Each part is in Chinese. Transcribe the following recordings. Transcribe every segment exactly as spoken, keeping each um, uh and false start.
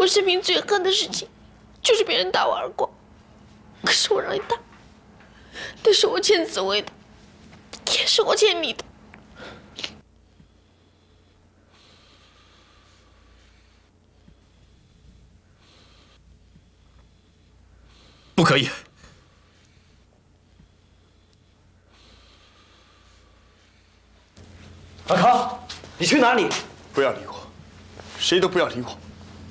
生命最恨的事情，就是别人打我耳光。可是我让你打，那是我欠紫薇的，也是我欠你的。 不可以！ 阿康，你去哪里？ 不要理我，谁都不要理我。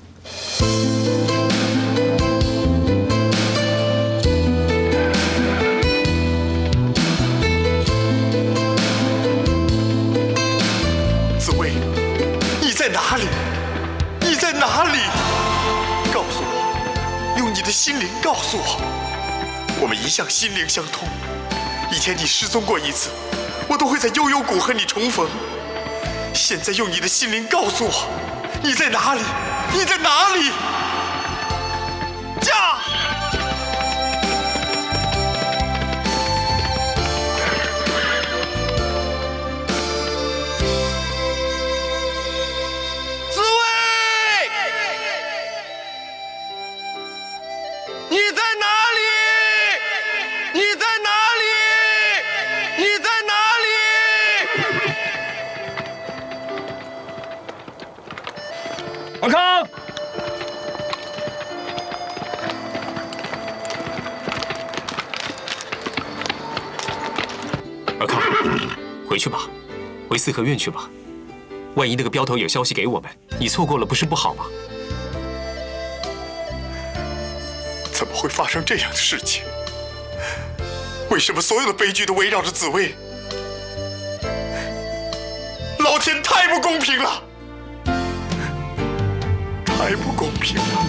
紫薇，你在哪里？你在哪里？告诉我，用你的心灵告诉我，我们一向心灵相通。以前你失踪过一次，我都会在悠悠谷和你重逢。现在用你的心灵告诉我，你在哪里？你在哪里？驾！ 紫薇，你在哪里？你在哪里？你在哪里？ 阿康， 尔康，回去吧，回四合院去吧。万一那个镖头有消息给我们，你错过了不是不好吗？ 怎么会发生这样的事情？为什么所有的悲剧都围绕着紫薇？老天太不公平了！太不公平了！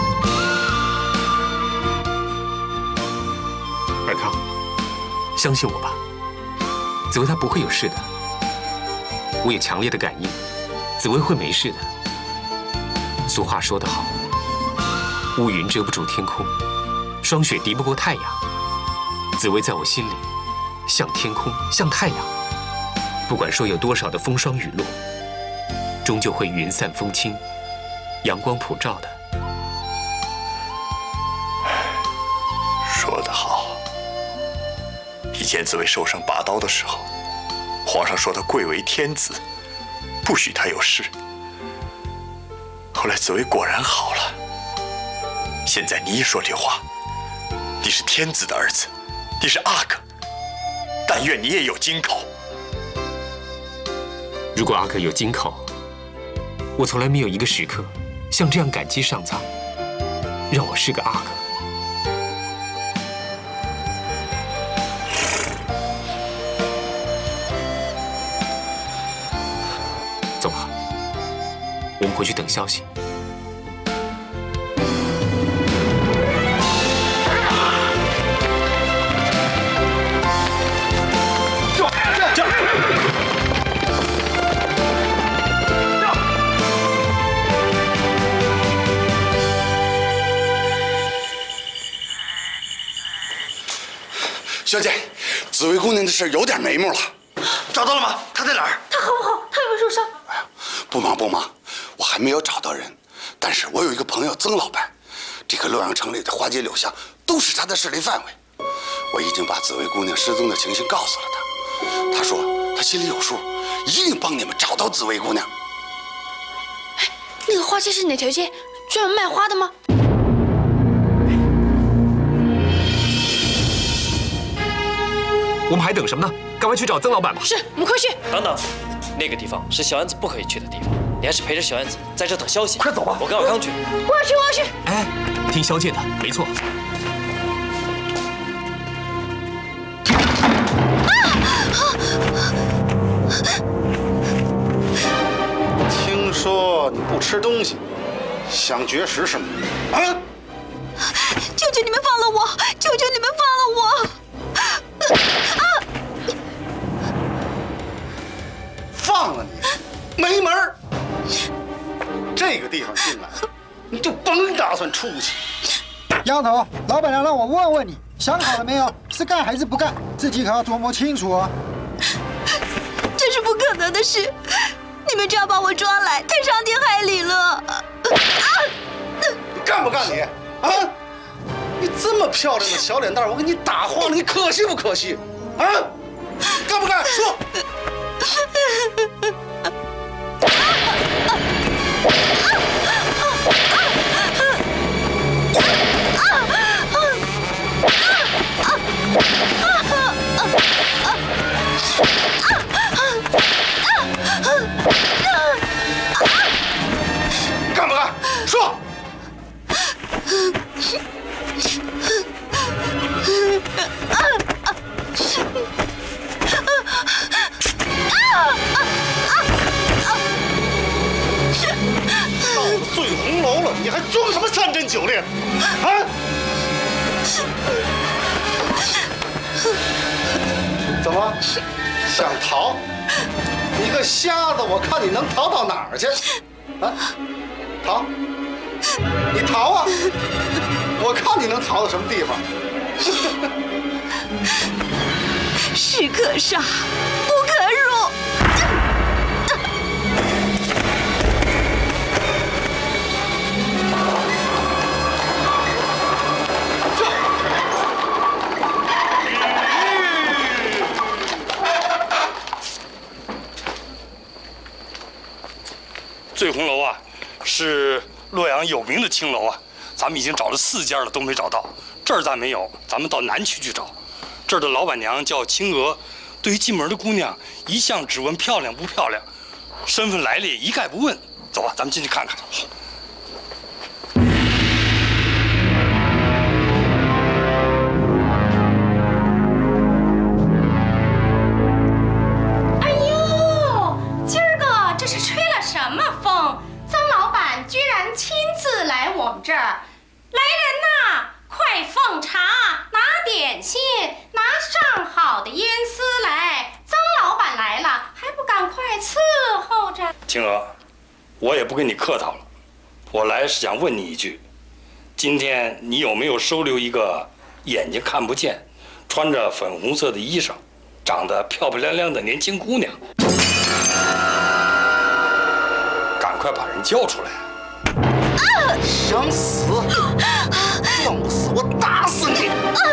尔康，相信我吧，紫薇她不会有事的。我有强烈的感应，紫薇会没事的。俗话说得好，乌云遮不住天空，霜雪敌不过太阳。紫薇在我心里，像天空，像太阳。不管说有多少的风霜雨露，终究会云散风轻，阳光普照的。 说得好。以前紫薇受伤拔刀的时候，皇上说她贵为天子，不许她有事。后来紫薇果然好了。现在你一说这话，你是天子的儿子，你是阿哥，但愿你也有金口。 如果阿哥有金口，我从来没有一个时刻像这样感激上苍，让我是个阿哥。走吧，我们回去等消息。 小姐，紫薇姑娘的事有点眉目了。 找到了吗？她在哪儿？ 他好不好？他有没有受伤？ 哎呀，不忙不忙，我还没有找到人，但是我有一个朋友曾老板，这个洛阳城里的花街柳巷都是他的势力范围。我已经把紫薇姑娘失踪的情形告诉了他，他说他心里有数，一定帮你们找到紫薇姑娘。 哎，那个花街是哪条街？专门卖花的吗？ 我们还等什么呢？赶快去找曾老板吧！ 是，我们快去。 等等，那个地方是小燕子不可以去的地方，你还是陪着小燕子在这等消息。 快走吧！ 我跟尔康去。 我要去，我要去。 哎，听萧剑的，没错。 听说你不吃东西，想绝食是吗？啊！ 求求你们放了我！求求你们放了我！啊！ 放了你，没门儿！这个地方进来，你就甭打算出去。 丫头，老板娘让我问问你，想好了没有？是干还是不干？自己可要琢磨清楚哦。 这是不可能的事！你们这样把我抓来，太伤天害理了！啊！ 干不干你？啊？你这么漂亮的小脸蛋，我给你打晃了，你可惜不可惜？啊？干不干？说。干不干？说。到了醉红楼了，你还装什么三贞九烈？啊？怎么想逃？你个瞎子，我看你能逃到哪儿去？啊？逃？你逃啊！我看你能逃到什么地方？ 士可杀，不可辱。 醉红楼啊，是洛阳有名的青楼啊，咱们已经找了四家了，都没找到。这儿咱没有，咱们到南区去找。这儿的老板娘叫青娥，对于进门的姑娘，一向只问漂亮不漂亮，身份来历一概不问。走吧，咱们进去看看。 哎呦，今儿个这是吹了什么风？曾老板居然亲自来我们这儿，来人呐！快奉茶，拿点心，拿上好的烟丝来。曾老板来了，还不赶快伺候着？ 青娥，我也不跟你客套了，我来是想问你一句：今天你有没有收留一个眼睛看不见、穿着粉红色的衣裳、长得漂漂亮亮的年轻姑娘？赶快把人叫出来！ 想死？要不死我打死你！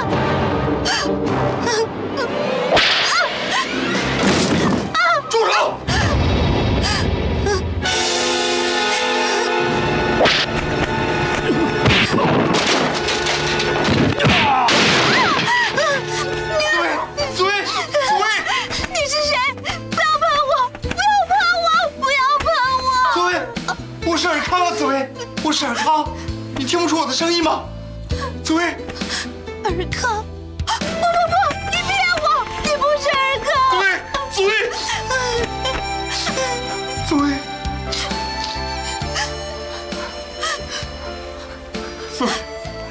住手！ 紫薇，紫薇，紫薇， 你是谁？不要碰我！不要碰我！不要碰我！ 紫薇，我是尔康啊，紫薇，我是尔康，你听不出我的声音吗？紫薇， 尔康，不不不，你骗我！你不是尔康！ 紫薇，紫薇，紫薇，紫薇，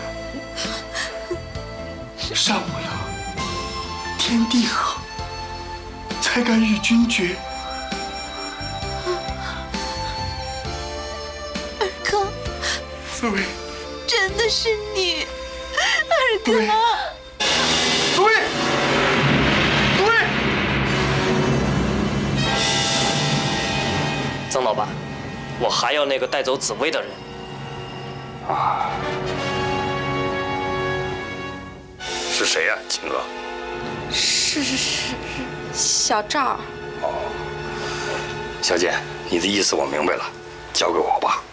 山无棱，天地合，才敢与君绝。 尔康， 紫薇， 真的是你，尔紫薇， 康。 紫薇，紫薇。 曾老板，我还要那个带走紫薇的人。 啊，是谁呀、青娥？ 是是是，小赵。 哦，小姐，你的意思我明白了，交给我吧。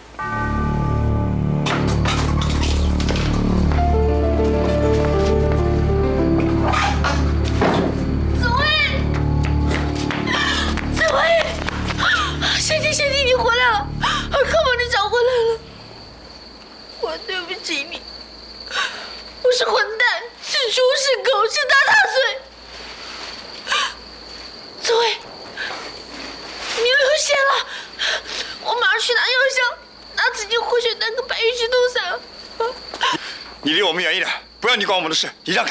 紫薇，紫薇，贤弟贤弟，你回来了，尔康把你找回来了。我对不起你，我是混蛋，是猪是狗是大大嘴。紫薇，你流血了，我马上去拿药箱，拿紫金活血丹跟白玉祛痛散。 你离我们远一点，不要你管我们的事，你让开。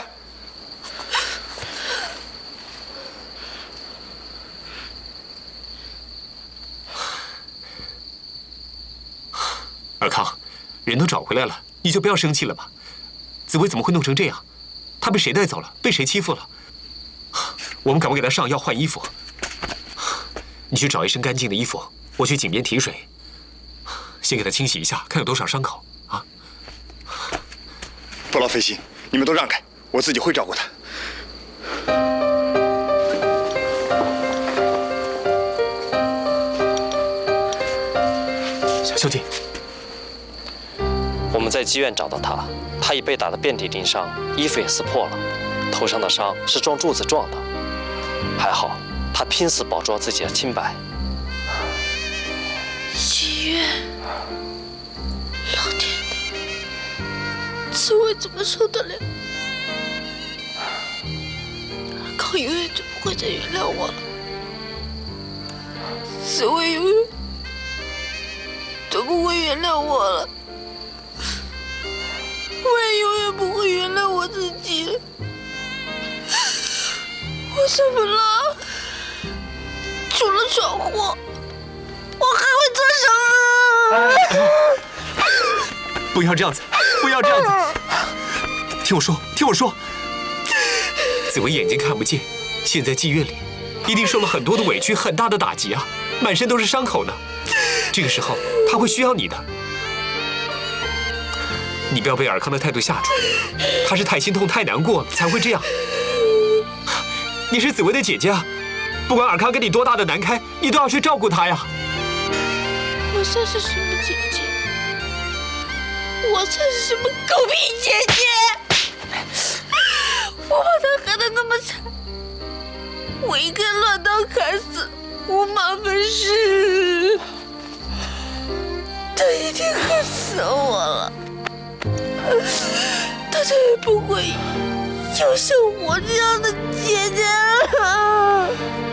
尔康，人都找回来了，你就不要生气了吧。紫薇怎么会弄成这样？她被谁带走了？被谁欺负了？我们赶快给她上药换衣服。你去找一身干净的衣服，我去井边提水，先给她清洗一下，看有多少伤口啊。 不劳费心，你们都让开，我自己会照顾他。 小姐， 我们在妓院找到他，他已被打得遍体鳞伤，衣服也撕破了，头上的伤是撞柱子撞的，还好他拼死保住了自己的清白。 妓院，老天爷，紫薇怎么受得了？阿康永远就不会再原谅我了，紫薇永远都不会原谅我了，我也永远不会原谅我自己了。我怎么了？除了闯祸，我还会做什么？ 不要这样子，不要这样子！听我说，听我说。紫薇眼睛看不见，现在妓院里一定受了很多的委屈，很大的打击啊，满身都是伤口呢。这个时候他会需要你的，你不要被尔康的态度吓住，他是太心痛、太难过了才会这样。你是紫薇的姐姐啊，不管尔康给你多大的难堪，你都要去照顾他呀。 我算是什么姐姐？我算是什么狗屁姐姐？我把他害得那么惨，我应该乱刀砍死，五马分尸。他一定恨死我了，他再也不会有像我这样的姐姐了。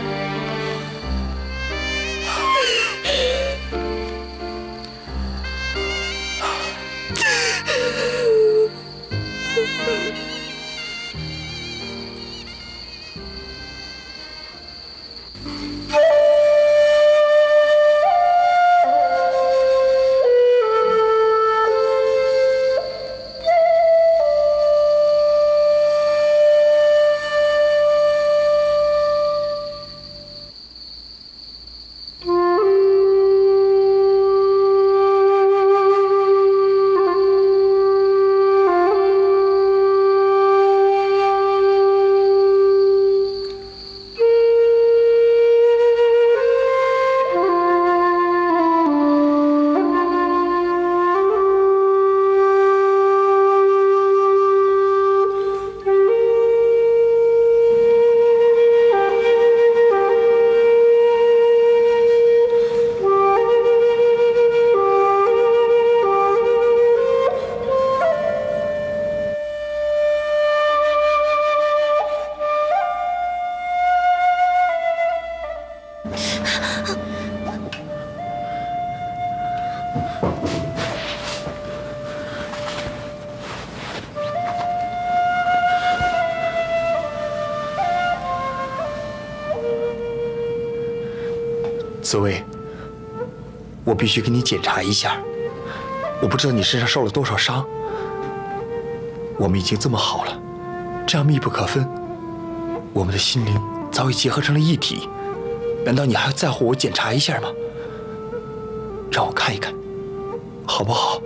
紫薇，我必须给你检查一下。我不知道你身上受了多少伤。我们已经这么好了，这样密不可分，我们的心灵早已结合成了一体。难道你还要在乎我检查一下吗？让我看一看，好不好？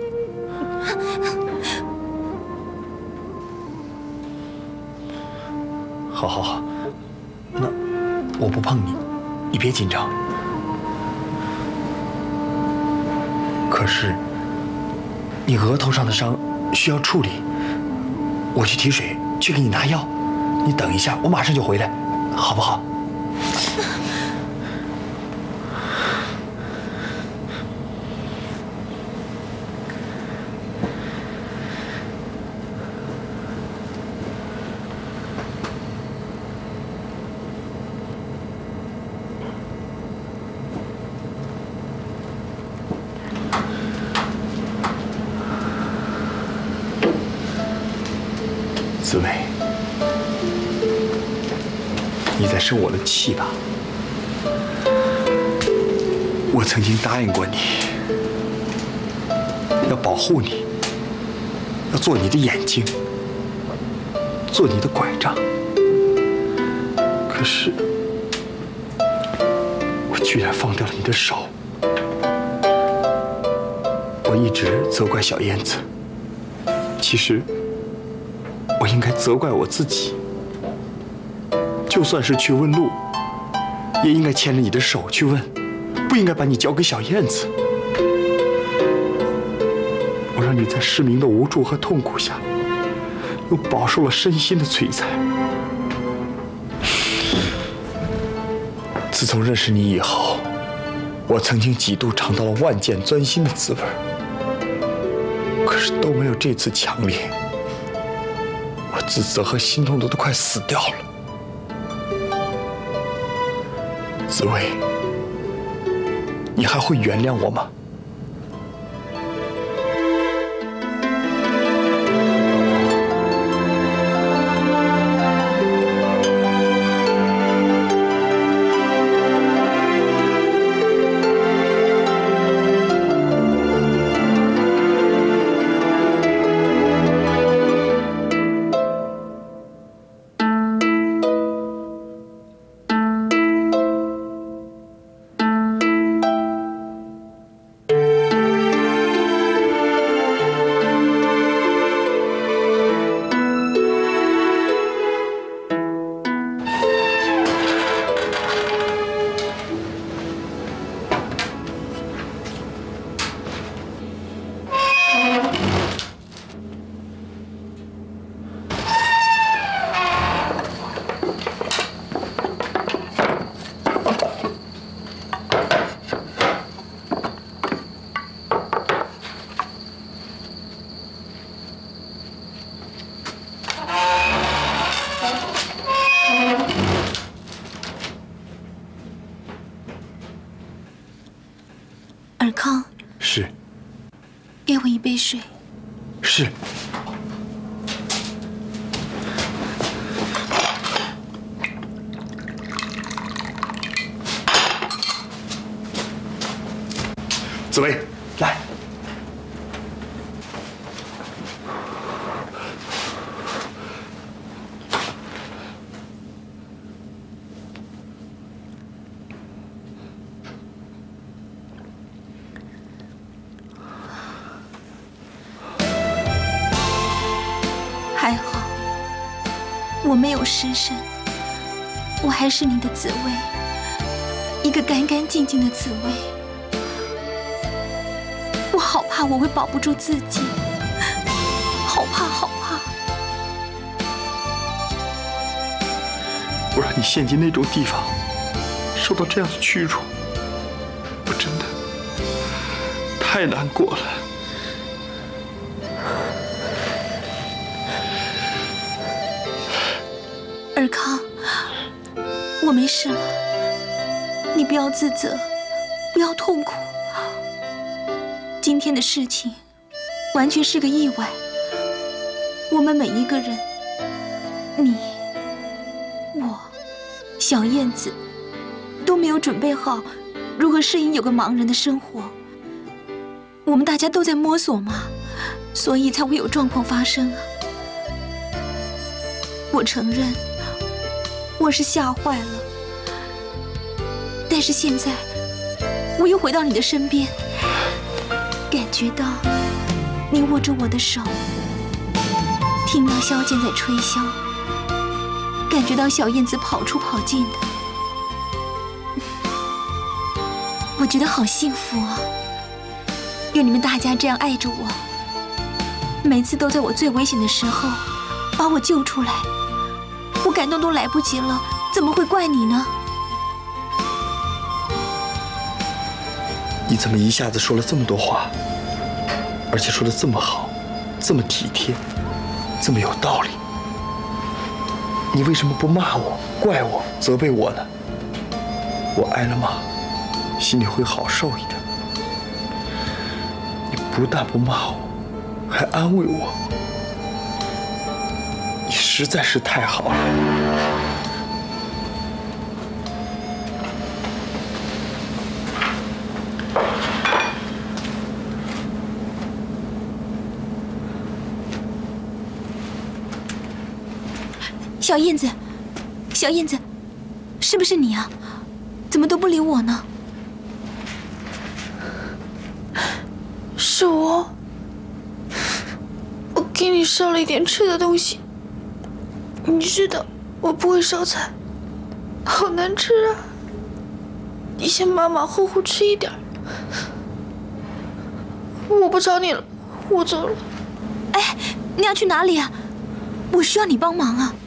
好好好，那我不碰你，你别紧张。可是，你额头上的伤需要处理，我去提水，去给你拿药。你等一下，我马上就回来，好不好？紫薇，你在生我的气吧？我曾经答应过你，要保护你，要做你的眼睛，做你的拐杖。可是，我居然放掉了你的手。我一直责怪小燕子，其实我应该责怪我自己。就算是去问路，也应该牵着你的手去问，不应该把你交给小燕子。我让你在失明的无助和痛苦下，又饱受了身心的摧残。自从认识你以后，我曾经几度尝到了万箭钻心的滋味，可是都没有这次强烈。我自责和心痛的都快死掉了。紫薇，你还会原谅我吗？ 尔康， 是。 给我一杯水。 是。紫薇，来。 还好，我没有失身，我还是你的紫薇，一个干干净净的紫薇。我好怕我会保不住自己，好怕好怕。 我让你陷进那种地方，受到这样的屈辱，我真的太难过了。 尔康，我没事了，你不要自责，不要痛苦。今天的事情完全是个意外，我们每一个人，你、我、小燕子，都没有准备好如何适应有个盲人的生活。我们大家都在摸索嘛，所以才会有状况发生啊。我承认。我是吓坏了，但是现在我又回到你的身边，感觉到你握着我的手，听到箫剑在吹箫，感觉到小燕子跑出跑进的，我觉得好幸福啊！有你们大家这样爱着我，每次都在我最危险的时候把我救出来。我感动都来不及了，怎么会怪你呢？ 你怎么一下子说了这么多话，而且说的这么好，这么体贴，这么有道理？你为什么不骂我、怪我、责备我呢？我挨了骂，心里会好受一点。你不但不骂我，还安慰我。你实在是太好了。 小燕子，小燕子，是不是你啊？怎么都不理我呢？ 是我，我给你烧了一点吃的东西， 你知道我不会烧菜，好难吃啊！你先马马虎虎吃一点。我不吵你了，我走了。 哎，你要去哪里啊？我需要你帮忙啊！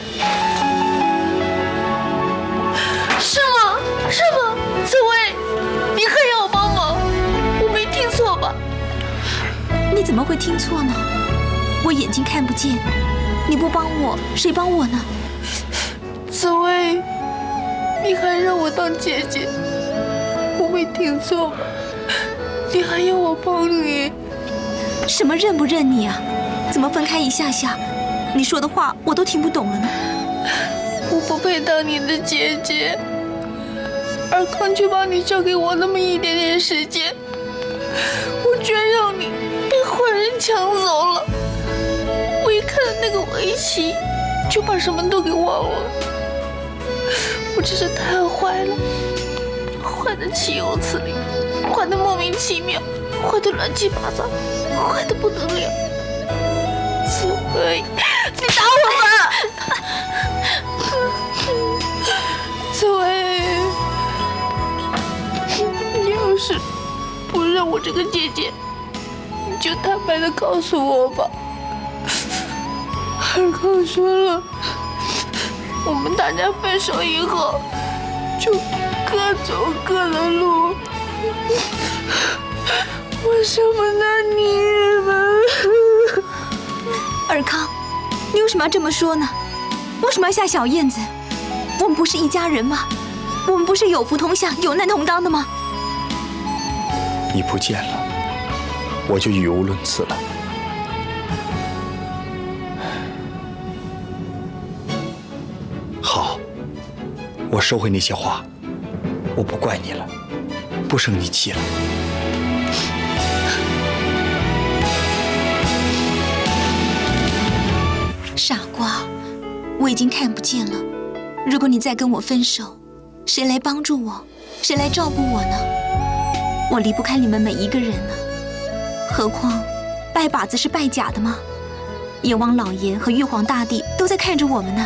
是吗？是吗？紫薇，你还要我帮忙？我没听错吧？ 你怎么会听错呢？我眼睛看不见，你不帮我，谁帮我呢？ 紫薇，你还让我当姐姐，我没听错吧？你还要我帮你？ 什么认不认你啊？怎么分开一下下，你说的话我都听不懂了呢？ 我不配当你的姐姐，尔康却把你交给我那么一点点时间，我居然让你被坏人抢走了。我一看到那个围棋，就把什么都给忘了。我真是太坏了，坏的岂有此理，坏的莫名其妙，坏的乱七八糟，坏的不得了。紫薇，你打我吧！紫薇，你要是不认我这个姐姐，你就坦白的告诉我吧。尔康说了，我们大家分手以后就各走各的路。我舍不得你们。 尔康，你为什么要这么说呢？为什么要吓小燕子？我们不是一家人吗？我们不是有福同享、有难同当的吗？ 你不见了，我就语无伦次了。好，我收回那些话，我不怪你了，不生你气了。 傻瓜，我已经看不见了。如果你再跟我分手，谁来帮助我？谁来照顾我呢？我离不开你们每一个人呢。何况，拜把子是拜假的吗？阎王老爷和玉皇大帝都在看着我们呢。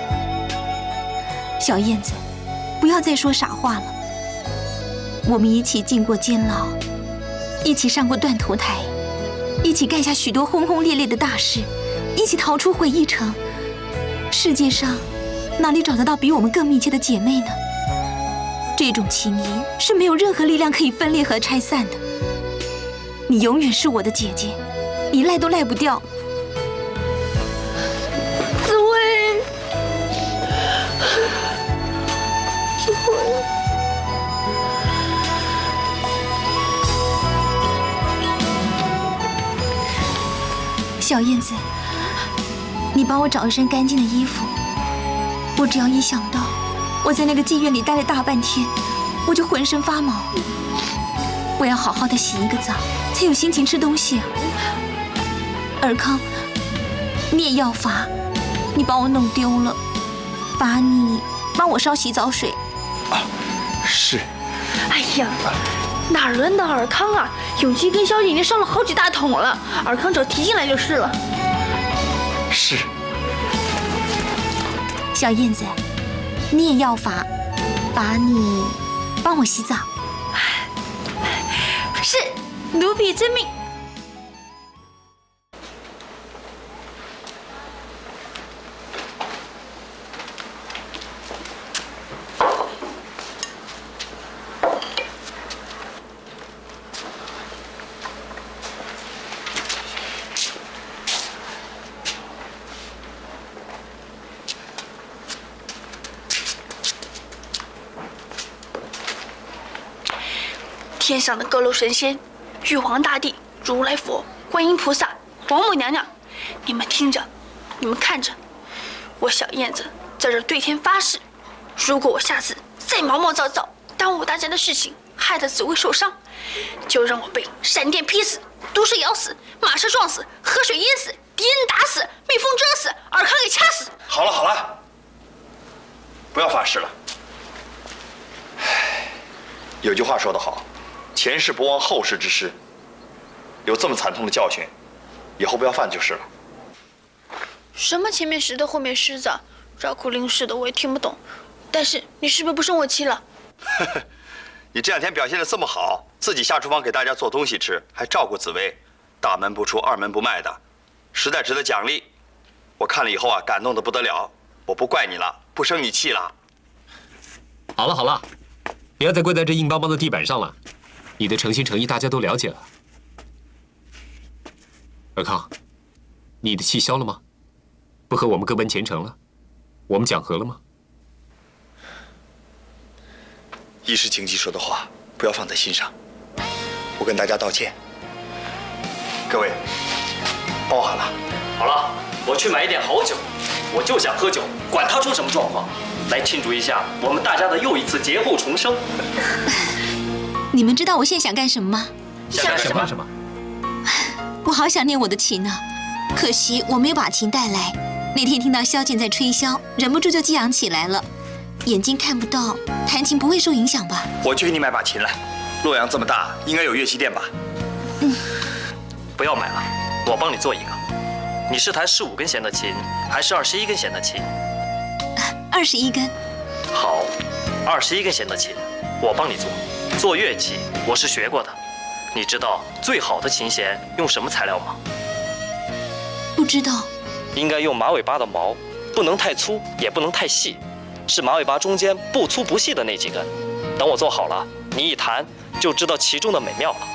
小燕子，不要再说傻话了。我们一起进过监牢，一起上过断头台，一起干下许多轰轰烈烈的大事，一起逃出回忆城。世界上哪里找得到比我们更密切的姐妹呢？这种情谊是没有任何力量可以分裂和拆散的。你永远是我的姐姐，你赖都赖不掉。 紫薇，紫薇， 小燕子，你帮我找一身干净的衣服。我只要一想到我在那个妓院里待了大半天，我就浑身发毛。我要好好的洗一个澡，才有心情吃东西啊。尔康，灭药法你把我弄丢了，罚你帮我烧洗澡水。 啊，是。 哎呀，哪轮到尔康啊？永琪跟萧姐已经烧了好几大桶了，尔康只要提进来就是了。 是。 小燕子，灭药法罚你帮我洗澡。 是，奴婢遵命。天上的各路神仙，玉皇大帝、如来佛、观音菩萨、王母娘娘，你们听着，你们看着，我小燕子在这对天发誓，如果我下次再毛毛躁躁，耽误大家的事情，害得紫薇受伤，就让我被闪电劈死、毒蛇咬死、马车撞死、河水淹死、敌人打死、蜜蜂蛰死、尔康给掐死。 好了好了，不要发誓了。有句话说得好，前世不忘后世之师。有这么惨痛的教训，以后不要犯就是了。 什么前面石头后面狮子，绕口令似的，我也听不懂。但是你是不是不生我气了？ 你这两天表现得这么好，自己下厨房给大家做东西吃，还照顾紫薇，大门不出二门不迈的，实在值得奖励。我看了以后啊，感动得不得了。我不怪你了，不生你气了。 好了好了，不要再跪在这硬邦邦的地板上了。你的诚心诚意大家都了解了。尔康，你的气消了吗？不和我们各奔前程了？我们讲和了吗？ 一时情急说的话，不要放在心上。我跟大家道歉。各位，包涵了。 好了，我去买一点好酒，我就想喝酒，管他出什么状况，来庆祝一下我们大家的又一次劫后重生。 你们知道我现在想干什么吗？ 想干什么？什么？ 我好想念我的琴啊，可惜我没有把琴带来。那天听到萧剑在吹箫，忍不住就激昂起来了。眼睛看不到，弹琴不会受影响吧？ 我去给你买把琴来。洛阳这么大，应该有乐器店吧？ 嗯， 不要买了，我帮你做一个。你是弹十五根弦的琴，还是二十一根弦的琴？ 二十一根。 好，二十一根弦的琴，我帮你做。做乐器我是学过的。你知道最好的琴弦用什么材料吗？ 不知道。 应该用马尾巴的毛，不能太粗，也不能太细。是马尾巴中间不粗不细的那几根，等我做好了，你一弹就知道其中的美妙了。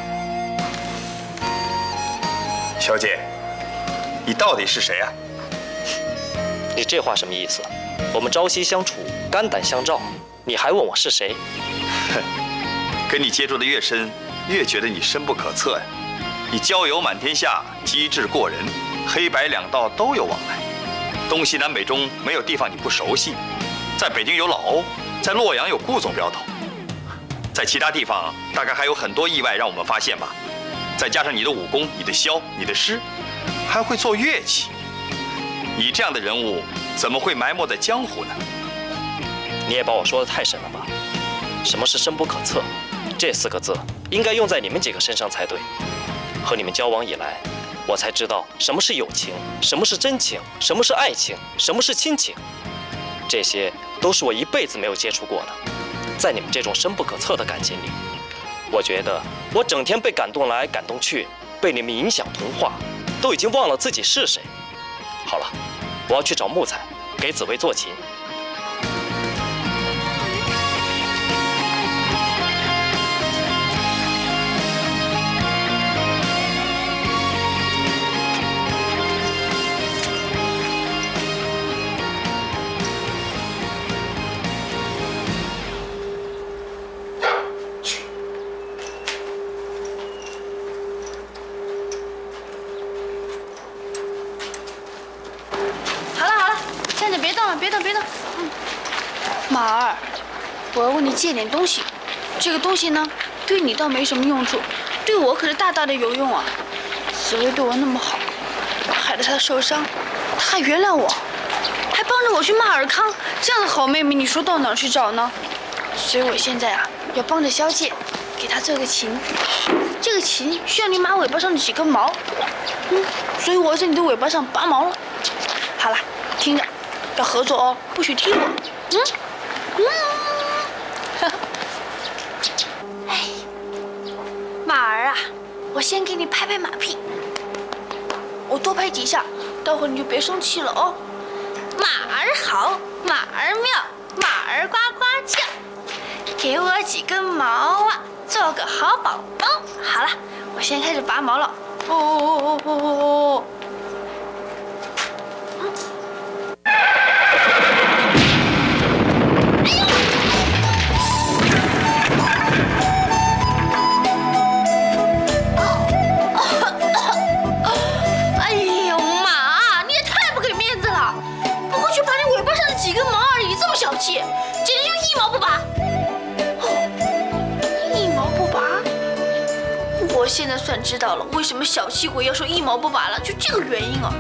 小姐，你到底是谁啊？ 你这话什么意思？我们朝夕相处，肝胆相照，你还问我是谁？ 哼，跟你接触的越深，越觉得你深不可测呀。你交友满天下，机智过人，黑白两道都有往来。东西南北中没有地方你不熟悉，在北京有老欧，在洛阳有顾总镖头，在其他地方大概还有很多意外让我们发现吧。再加上你的武功、你的箫、你的诗，还会做乐器，你这样的人物怎么会埋没在江湖呢？ 你也把我说的太深了吧？什么是深不可测？这四个字应该用在你们几个身上才对。和你们交往以来，我才知道什么是友情，什么是真情，什么是爱情，什么是亲情。这些都是我一辈子没有接触过的。在你们这种深不可测的感情里，我觉得我整天被感动来感动去，被你们影响同化，都已经忘了自己是谁。好了，我要去找木材，给紫薇做琴。 马儿，我要问你借点东西。这个东西呢，对你倒没什么用处，对我可是大大的有用啊。紫薇对我那么好，害得她受伤，她还原谅我，还帮着我去骂尔康，这样的好妹妹，你说到哪儿去找呢？所以我现在啊，要帮着萧剑，给她做个琴。这个琴需要你马尾巴上的几根毛，嗯，所以我要在你的尾巴上拔毛了。好了，听着，要合作哦，不许踢我。嗯。嗯，哎，马儿啊，我先给你拍拍马屁，我多拍几下，待会儿你就别生气了哦。马儿好，马儿妙，马儿呱呱叫，给我几根毛啊，做个好宝宝。好了，我先开始拔毛了。哦哦哦哦哦哦。简直就一毛不拔！哦，一毛不拔！我现在算知道了，为什么小气鬼要说一毛不拔了，就这个原因啊！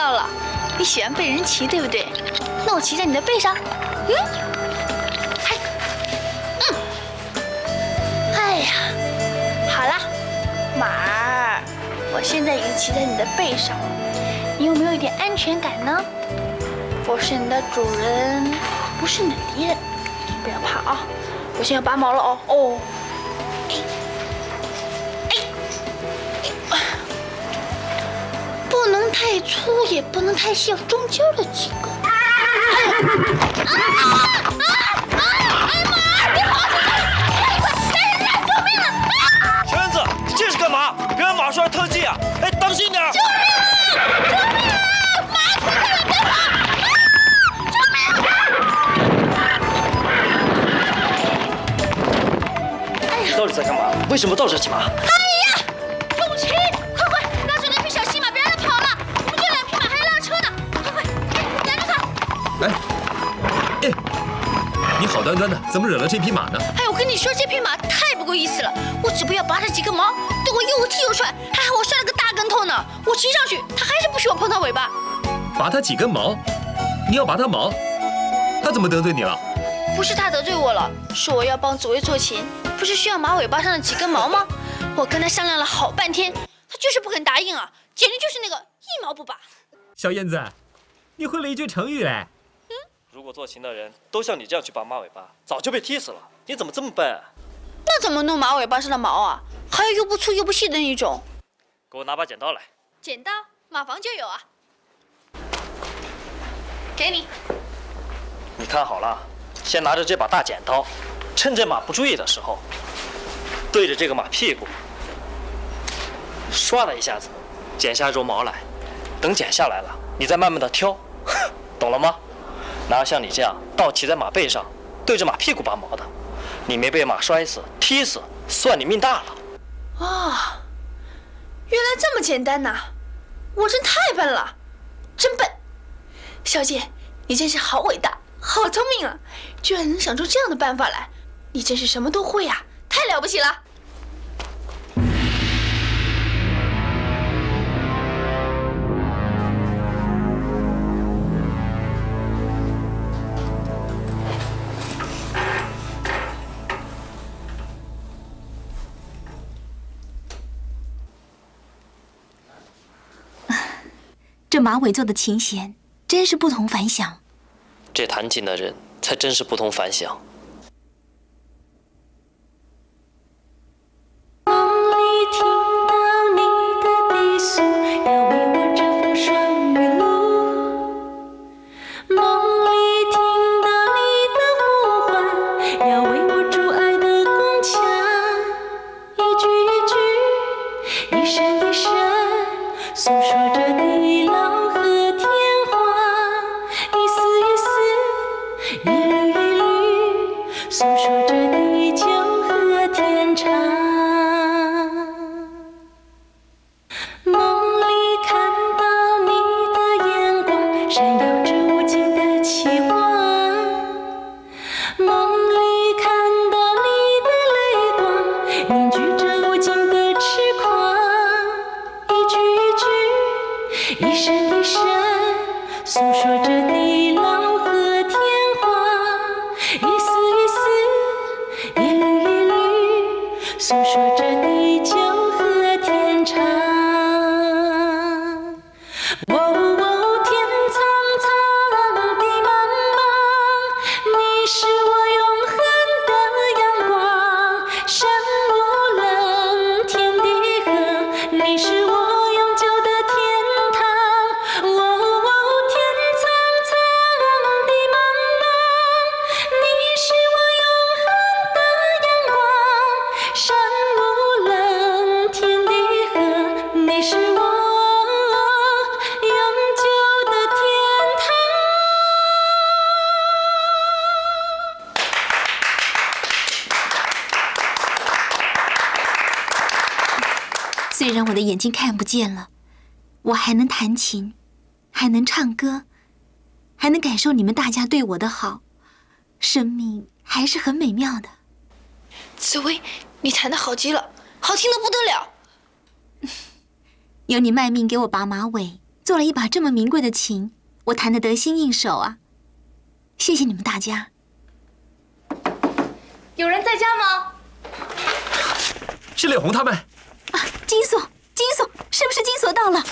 道了，你喜欢被人骑，对不对？那我骑在你的背上，嗯，嗨，嗯，哎呀，好啦，马儿，我现在已经骑在你的背上了，你有没有一点安全感呢？我是你的主人，不是你的敌人，不要怕啊！我现在拔毛了哦，哦。 不能太粗，也不能太细，中间的几个。哎呀！啊啊啊啊！哎妈儿，你好死快快，来人呐！救命啊！ 小燕子，这是干嘛？别让马帅特技啊！哎，当心点！ 救命啊！救命啊！马出来了，别跑！啊！救命啊！哎呀！ 你到底在干嘛？为什么倒着骑马？ 哎，哎，你好端端的，怎么惹了这匹马呢？ 哎，我跟你说，这匹马太不够意思了。我只不要拔它几根毛，对我又踢又踹，还好我摔了个大跟头呢。我骑上去，它还是不许我碰它尾巴。 拔它几根毛？你要拔它毛？它怎么得罪你了？ 不是它得罪我了，是我要帮紫薇做琴，不是需要马尾巴上的几根毛吗？我跟他商量了好半天，他就是不肯答应啊，简直就是那个一毛不拔。 小燕子，你会了一句成语嘞。 如果做琴的人都像你这样去拔马尾巴，早就被踢死了。你怎么这么笨啊？ 那怎么弄马尾巴上的毛啊？还有又不粗又不细的那种。 给我拿把剪刀来。 剪刀，马房就有啊。给你。 你看好了，先拿着这把大剪刀，趁这马不注意的时候，对着这个马屁股，唰的一下子剪下绒毛来。等剪下来了，你再慢慢的挑，懂了吗？ 哪有像你这样倒骑在马背上，对着马屁股拔毛的？你没被马摔死、踢死，算你命大了。 啊，原来这么简单呐！我真太笨了，真笨。小姐，你真是好伟大，好聪明啊！居然能想出这样的办法来，你真是什么都会啊，太了不起了！ 这马尾做的琴弦真是不同凡响。 这弹琴的人才真是不同凡响。 梦里听到你的低诉，要为我遮风霜雨露。梦里听到你的呼唤，要为我筑爱的宫墙。一句一句，一声一声，诉说着地老和天荒，一丝一丝，一缕一缕，诉说着地久和天长。梦里看到你的眼光，闪耀着无尽的期望。梦里看到你的泪光，凝聚着无尽的痴狂。一句一句，一声一声，诉说着地老和天荒。一丝一丝，一缕一缕，诉说着地久和天长。哦哦，天苍苍，地茫茫，你是我永恒的阳光。山无棱，天地合，你是我永久的天堂。哦哦，天苍苍，地茫茫，你是我永恒的阳光。山无棱，天地合，你是我永久的天堂。 虽然我的眼睛看不见了，我还能弹琴，还能唱歌，还能感受你们大家对我的好，生命还是很美妙的。 紫薇，你弹得好极了，好听得不得了。 有你卖命给我拔马尾，做做了一把这么名贵的琴，我弹得得心应手啊！谢谢你们大家。 有人在家吗？ 是柳红他们。 啊，金锁，金锁，是不是金锁到了？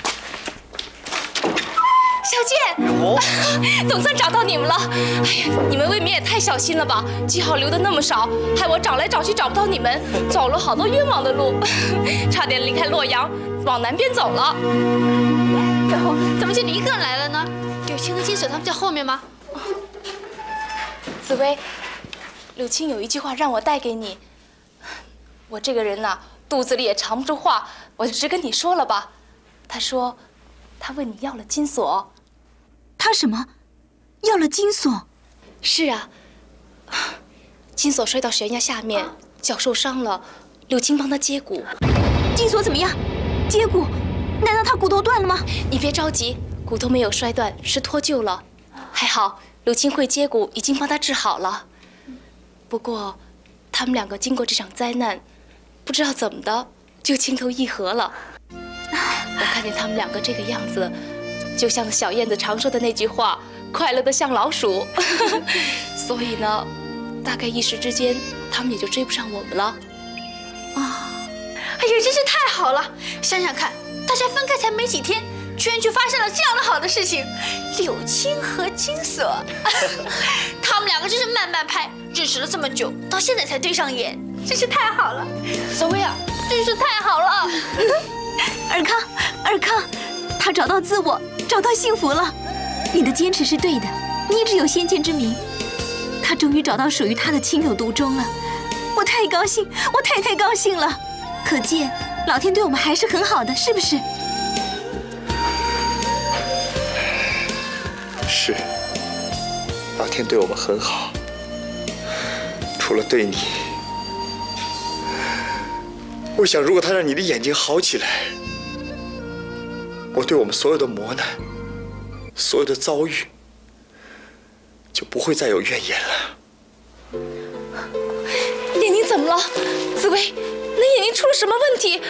小姐，总算找到你们了。哎呀，你们未免也太小心了吧！记号留的那么少，害我找来找去找不到你们，走了好多冤枉的路，差点离开洛阳，往南边走了。 柳红，怎么就你一个人来了呢？柳青和金锁他们在后面吗？ 紫薇，柳青有一句话让我带给你。我这个人呐、啊，肚子里也藏不住话，我就直跟你说了吧。他说，他问你要了金锁。 他什么？要了金锁？ 是啊，金锁摔到悬崖下面，脚受伤了，柳青帮他接骨。 金锁怎么样？接骨？难道他骨头断了吗？ 你别着急，骨头没有摔断，是脱臼了。还好柳青会接骨，已经帮他治好了。不过，他们两个经过这场灾难，不知道怎么的就情投意合了。我看见他们两个这个样子，就像小燕子常说的那句话：“快乐的像老鼠。”所以呢，大概一时之间，他们也就追不上我们了。 啊！哎呀，真是太好了！想想看，大家分开才没几天，居然就发生了这样的好的事情。柳青和金锁，他们两个真是慢慢拍，认识了这么久，到现在才对上眼，真是太好了。小薇啊，真是太好了。 尔康，尔康，他找到自我，找到幸福了。你的坚持是对的，你一直有先见之明。他终于找到属于他的情有独钟了，我太高兴，我太太高兴了。可见老天对我们还是很好的，是不是？ 是，老天对我们很好，除了对你。我想，如果他让你的眼睛好起来，我对我们所有的磨难、所有的遭遇，就不会再有怨言了。 眼睛怎么了？紫薇，你眼睛出了什么问题？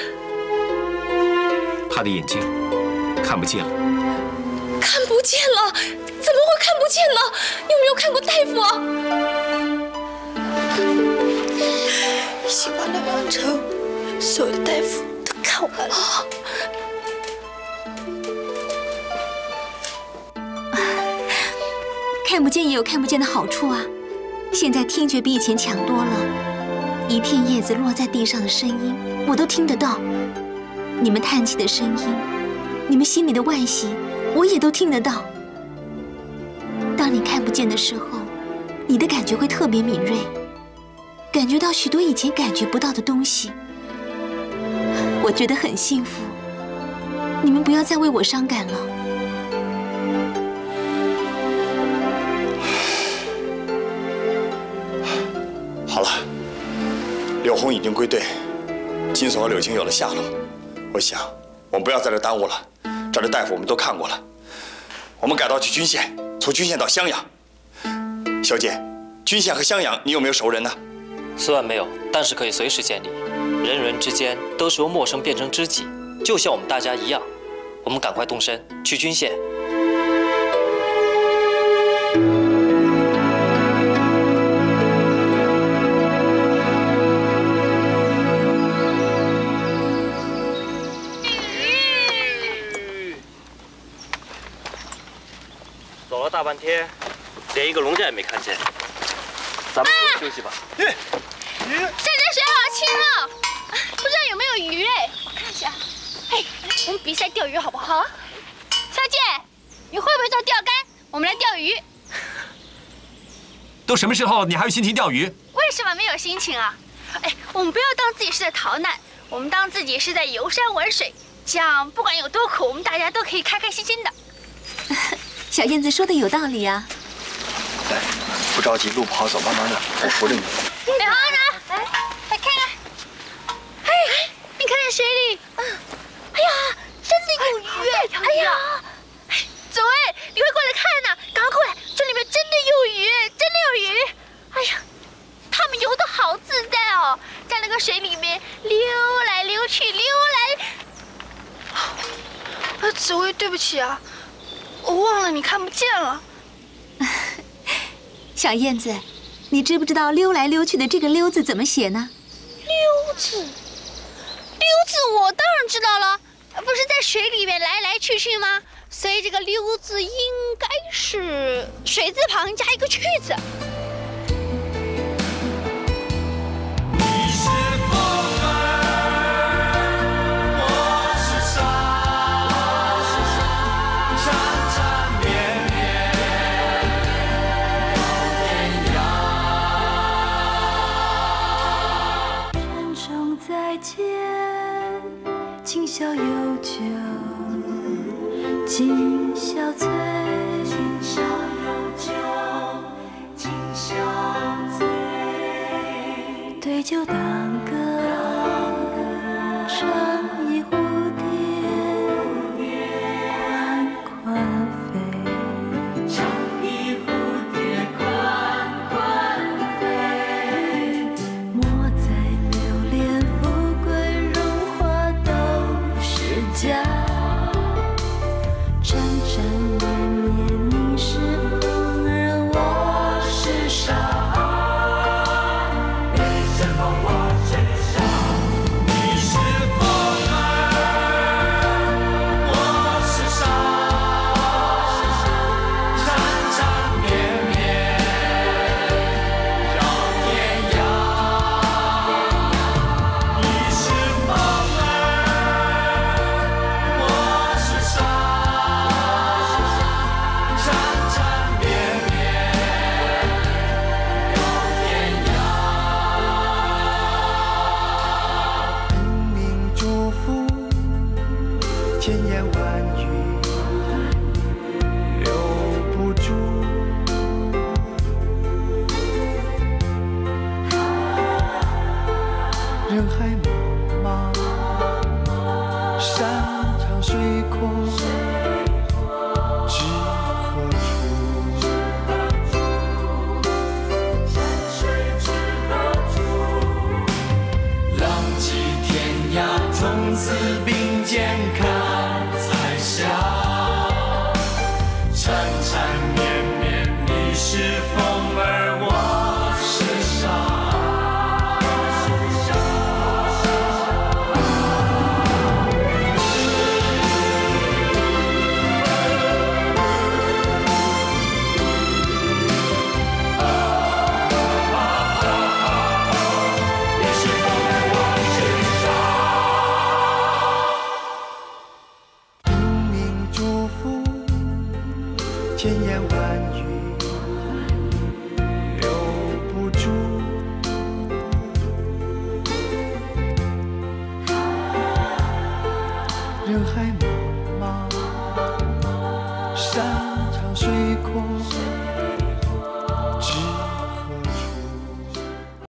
他的眼睛看不见了。 看不见了？怎么会看不见呢？你有没有看过大夫啊？ 喜欢了王城，所有的大夫都看完了。 看不见也有看不见的好处啊！现在听觉比以前强多了，一片叶子落在地上的声音我都听得到，你们叹气的声音，你们心里的惋惜，我也都听得到。当你看不见的时候，你的感觉会特别敏锐，感觉到许多以前感觉不到的东西。我觉得很幸福，你们不要再为我伤感了。 好了，柳红已经归队，金锁和柳青有了下落。我想，我们不要在这耽误了。这儿的大夫我们都看过了，我们改道去均县，从均县到襄阳。小姐，均县和襄阳，你有没有熟人呢？ 虽然没有，但是可以随时建立。人与人之间都是由陌生变成知己，就像我们大家一样。我们赶快动身去均县。走了大半天，连一个龙虾也没看见。咱们休息休息吧。 这这水好清哦，不知道有没有鱼哎？我看一下。哎，我们比赛钓鱼好不好？好。小姐，你会不会做钓竿？我们来钓鱼。 都什么时候，你还有心情钓鱼？ 为什么没有心情啊？哎，我们不要当自己是在逃难，我们当自己是在游山玩水，这样不管有多苦，我们大家都可以开开心心的。 小燕子说的有道理啊。 来，不着急，路不好走，慢慢的，我扶着你。 美豪呢？来，来看看。哎，你看这水里，嗯，哎呀，真的有鱼哎！哎呀，哎，紫薇，你快过来看呐！赶快过来，这里面真的有鱼，真的有鱼！哎呀，它们游得好自在哦，在那个水里面溜来溜去，溜来。 呃，紫薇，对不起啊，我忘了你看不见了。 小燕子，你知不知道溜来溜去的这个溜字怎么写呢？ 溜字，溜字，我当然知道了，不是在水里面来来去去吗？所以这个溜字应该是水字旁加一个去字。 今宵有酒今宵醉，今宵有酒今宵醉，对酒当歌，唱一蝴蝶款款飞，唱一蝴蝶款款飞，莫再留恋富贵荣华都是假。 缠缠绵绵，你是风儿，我是沙。你是风，我是沙。你是风儿，我是沙。缠缠绵绵，绕天涯。你是风儿，我是沙。 千言万语留不住，人海茫茫，山长水阔，知何处？山水知何处？浪迹天涯，从此并肩看。 缠缠绵绵，你是风儿，我是沙。你是风儿，我是沙。冥冥祝福。 千言万语留不住，人海茫茫，山。